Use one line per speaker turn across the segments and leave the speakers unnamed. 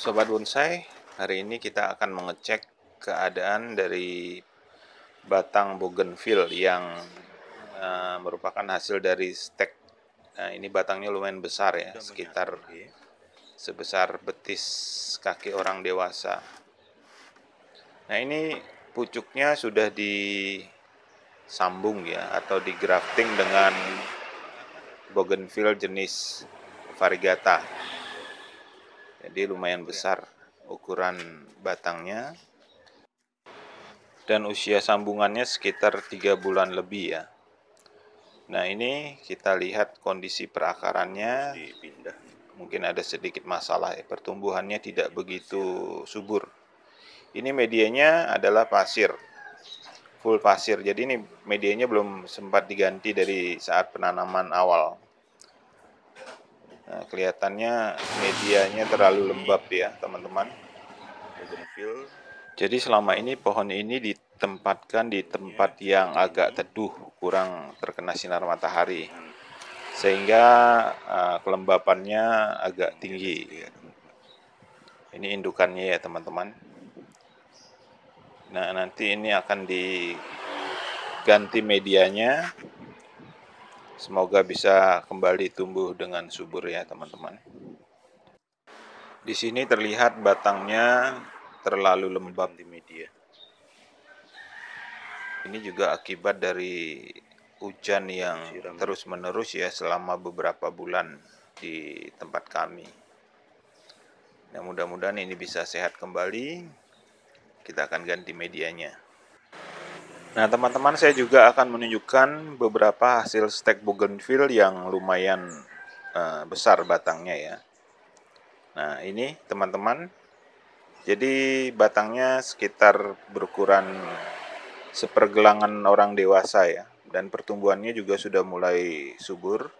Sobat Bonsai, hari ini kita akan mengecek keadaan dari batang bougainville yang merupakan hasil dari stek. Nah, ini batangnya lumayan besar ya, sekitar sebesar betis kaki orang dewasa. Nah, ini pucuknya sudah disambung ya, atau digrafting dengan bougainville jenis variegata. Jadi lumayan besar ukuran batangnya. Dan usia sambungannya sekitar 3 bulan lebih ya. Nah, ini kita lihat kondisi perakarannya. Mungkin ada sedikit masalah ya, pertumbuhannya tidak begitu subur. Ini medianya adalah pasir, full pasir. Jadi ini medianya belum sempat diganti dari saat penanaman awal. Nah, kelihatannya medianya terlalu lembab ya teman-teman. Jadi selama ini pohon ini ditempatkan di tempat yang agak teduh, kurang terkena sinar matahari, sehingga kelembapannya agak tinggi. Ini indukannya ya teman-teman. Nah, nanti ini akan diganti medianya. Semoga bisa kembali tumbuh dengan subur ya teman-teman. Di sini terlihat batangnya terlalu lembab di media. Ini juga akibat dari hujan yang terus-menerus ya selama beberapa bulan di tempat kami. Nah, mudah-mudahan ini bisa sehat kembali. Kita akan ganti medianya. Nah, teman-teman, saya juga akan menunjukkan beberapa hasil stek bougainville yang lumayan besar batangnya ya. Nah, ini teman-teman. Jadi batangnya sekitar berukuran sepergelangan orang dewasa ya. Dan pertumbuhannya juga sudah mulai subur.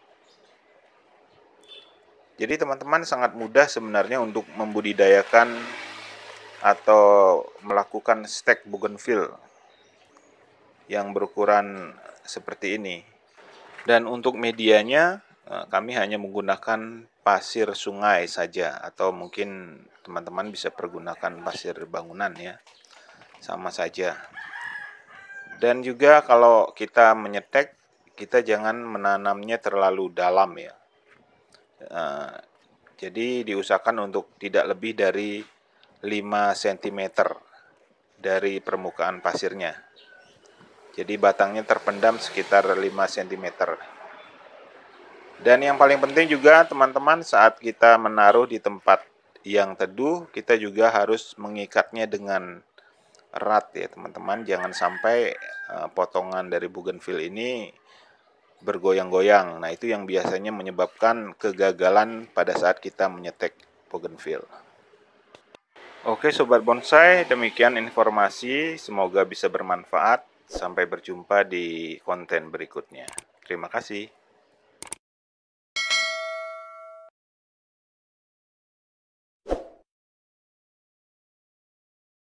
Jadi teman-teman sangat mudah sebenarnya untuk membudidayakan atau melakukan stek bougainville yang berukuran seperti ini. Dan untuk medianya kami hanya menggunakan pasir sungai saja, atau mungkin teman-teman bisa pergunakan pasir bangunan ya, sama saja. Dan juga kalau kita menyetek, kita jangan menanamnya terlalu dalam ya. Jadi diusahakan untuk tidak lebih dari 5 cm dari permukaan pasirnya. Jadi batangnya terpendam sekitar 5 cm. Dan yang paling penting juga teman-teman, saat kita menaruh di tempat yang teduh, kita juga harus mengikatnya dengan erat ya teman-teman. Jangan sampai potongan dari bougainville ini bergoyang-goyang. Nah, itu yang biasanya menyebabkan kegagalan pada saat kita menyetek bougainville. Oke Sobat Bonsai, demikian informasi. Semoga bisa bermanfaat. Sampai berjumpa di konten berikutnya. Terima kasih.